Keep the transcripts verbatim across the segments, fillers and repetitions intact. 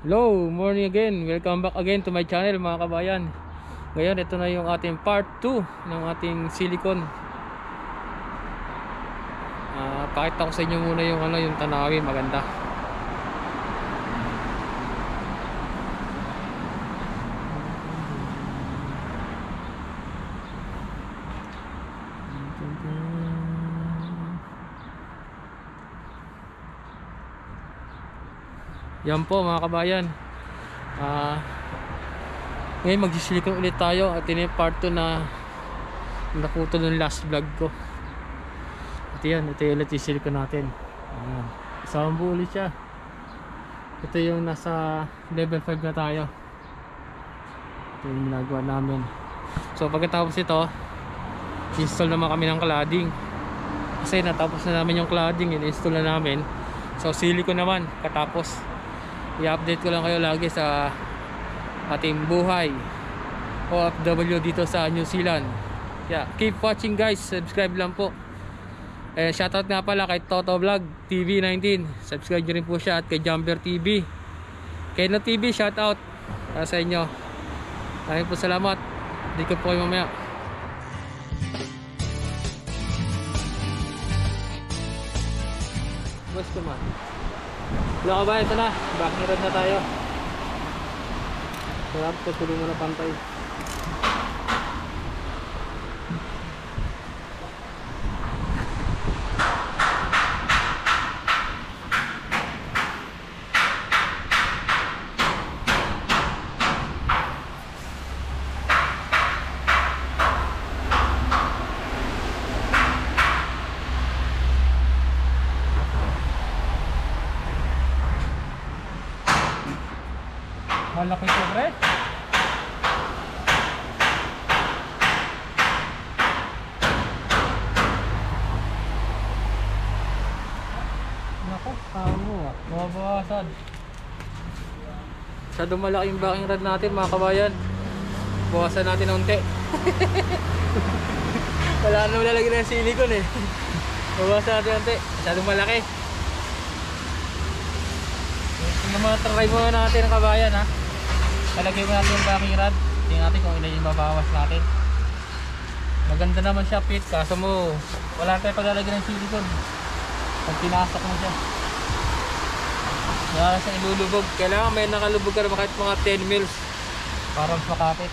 Hello, morning again. Welcome back again to my channel mga kabayan. Ngayon, ito na yung ating part two ng ating silicone. Uh, pakita ko sa inyo muna yung ano, yung tanawin, maganda. Yan po mga kabayan. uh, Ngayon magsisilikon ulit tayo. At ini part two na nakuto ng last vlog ko. Ito yan, ito yung ulit yung silikon natin. Ayan, isang buo ulit siya. Ito yung nasa level five na tayo. Ito yung ginagawa namin. So pagkatapos ito, install naman kami ng cladding. Kasi natapos na namin yung cladding, in-install na namin. So silicone naman katapos. I-update ko lang kayo lagi sa ating buhay O F W dito sa New Zealand. Yeah, keep watching guys, subscribe lang po. Eh, shoutout nga pala kay Toto Vlog T V nineteen, subscribe nyo rin po siya. At kay Jumper T V, Keno T V, shoutout para sa inyo. Maraming po salamat. Dito po kayo mamaya. Boss ko man. Hello kabayan, ito na, backyard na tayo. Sarap, tutuloy mo na pantay. Malaki ito, pre. Naku, tamo ah. Mabawasan. Masyadong malaki yung backing rod natin mga kabayan. Bawasan natin ng unti. Wala na malalagyan ng silicone eh. Bawasan natin ng unti. Masyadong malaki. Yung mga try mo natin ng kabayan ha. Talagay mo natin yung backing rod. Tingnan natin kung ilan yung mabawas natin. Maganda naman siya fit. Kaso mo wala tayo paglalagay ng silicone. Pag pinasok mo siya, wala siyang ilulubog. Kailangan may nakalubog ka naman kahit mga ten mils para mas makapit.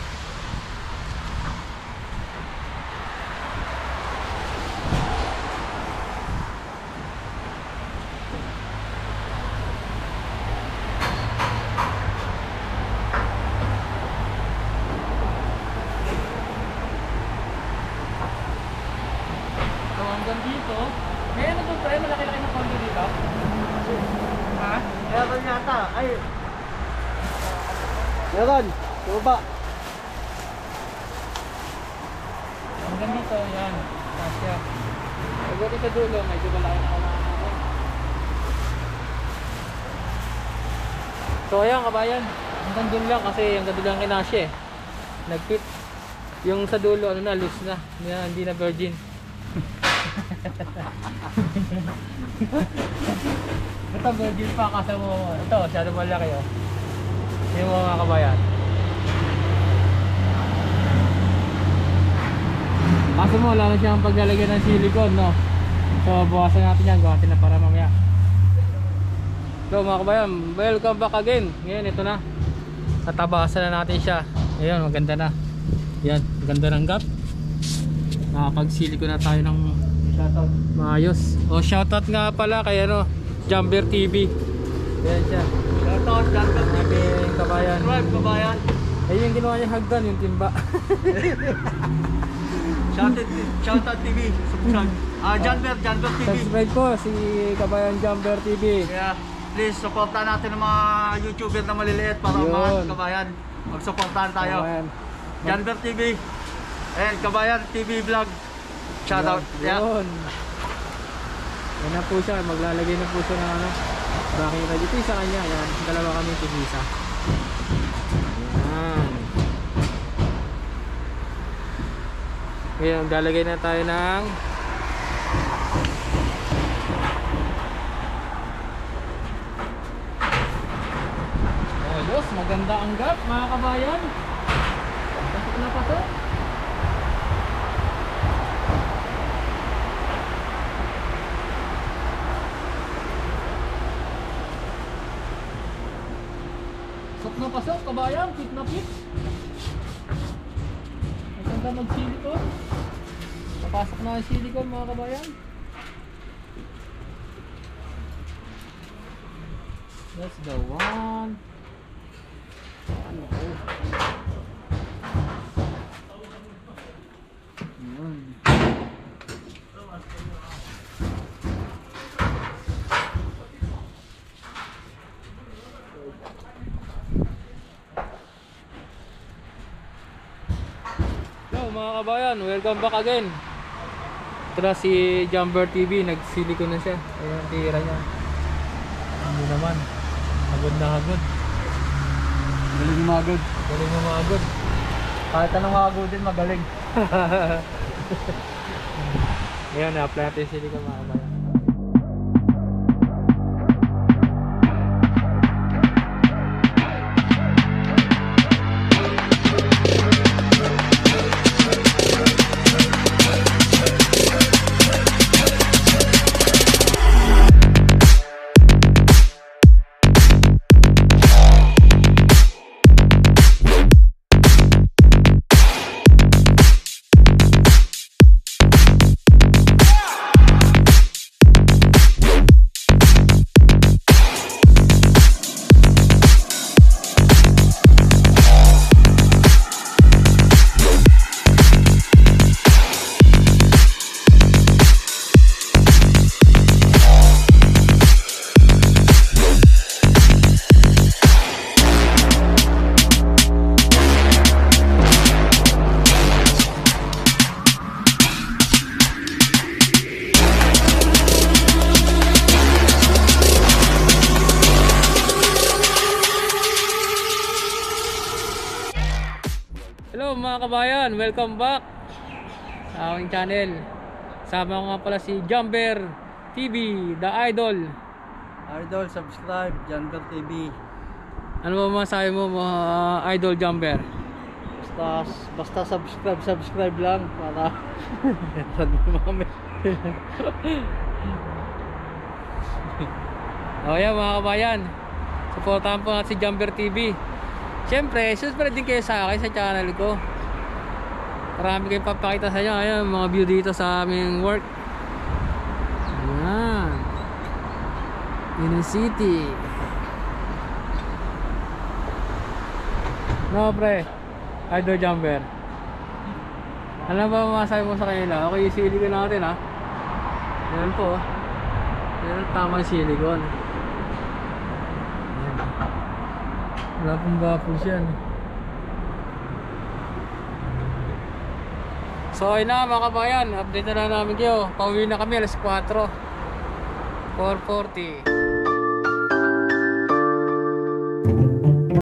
Dito, meron na doon pre, malaki-laki na condo dito. Ha? Meron yata, ay meron, baba. Hanggang dito, yan, kasya. Pagdating sa dulo, medyo malaki na kailangan natin. So ayan kabayan, hanggang doon lang kasi hanggang doon lang kinasya eh. Nag-fit. Yung sa dulo, ano na, loose na, hindi na virgin. Ito virgin pa kasi mo. Ito masyado malaki oh. Yung mga kabayan. Kaso mo wala na siyang paglalagay ng silicone no. So bawasan natin yan. Gawatin na para mamaya. So mga kabayan, welcome back again. Ngayon ito na, natabasan na natin siya. Ayun, maganda na. Yan, maganda ng gap. Nakapag-silicone na tayo ng shoutout maayos. O shoutout nga pala kay ano, Jumper T V. Yan siya. Shoutout, Jumper T V. Ating kabayan. Subscribe, kabayan. Ayun yung ginawa niya hagdan, yung timba. Shoutout, Shoutout T V. Subscribe. Ah, Jumper, Jumper T V. Subscribe po si kabayan Jumper T V. Yeah, please supportan natin ang mga YouTuber na maliliit para Yun. umangat kabayan. Magsuportahan tayo. Kabayan. Jumper T V. And kabayan T V vlog. Shoutout. Yeah. Yun. Yan na po siya, maglalagay na po siya ng ano, backing rod. Ito sa kanya, yan. Dalawa kami tigisa. Yan. Ngayon, lalagay na tayo ng Ayos, maganda ang gap mga kabayan. Pasok na pasok. Pasok na pasok kabayan, fit na fit. Maganda mag-silicone. Papasok na ang silicone mga kabayan. That's the one. Ano ko? Yun. Hello mga kabayan, welcome back again. Ito na si Jumper T V, nagsilicone na siya. Ayan, tira niya. Hindi naman. Hagod na hagod. Galing umagod. Galing umagod. Kahit anong hagod din, magaling. Ngayon, na-apply natin yung silicone mga kabayan. Hello mga kabayan, welcome back sa aking channel. Sama ko nga pala si Jumper T V, The Idol. Idol, subscribe, Jumper T V. Ano ba masabi mo mga Idol Jumper? Basta, basta subscribe, subscribe lang para rag mami. O yan mga kabayan, supportahan po natin si Jumper T V. Siyempre, subscribe din kayo sa akin sa channel ko. Marami kayong papakita sa inyo. Ayan, mga view dito sa aming work. Ayan, Inner City. No pre, Idol Jumper, ano ba masabi mo sa kanila? Okay, yung silicone natin ha. Yan po. Yan, tamang silicone. Ayan. Wala pong bapos yan. So ayun na mga kabayan, update na lang namin kayo. Pauwi na kami alas four four forty.